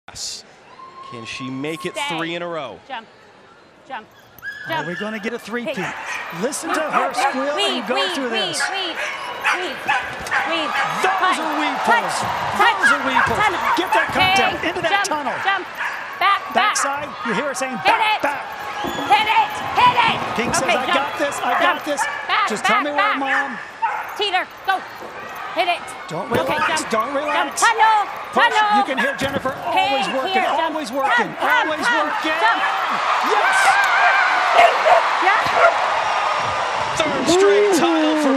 Can she make it Stay. 3 in a row? Jump, jump, jump. Are we going to get a three-peat? Listen to her squeal and go through this. Weave. Those are weave pulls. Those are weave pulls. Get that contact into that tunnel. Jump. Back. Backside. You hear her saying Hit it. back. Hit it. King says, Okay, I jump. got this. Back, Just tell me where, back. Mom. Teeter, go. Hit it. Don't relax. Okay, jump. Don't relax. Jump. Tunnel. You can hear Jennifer always working. Here, Always working. Always working. Jump. Yes. Yeah. Third straight title for